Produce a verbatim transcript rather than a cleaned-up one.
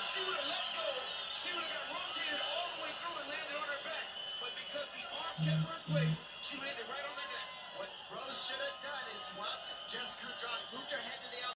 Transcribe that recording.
she would have let go, she would have got rotated all the way through and landed on her back. But because the arm kept her in place, she landed right on her neck. What Rose should have done is once Jessica Andrade moved her head to the outside.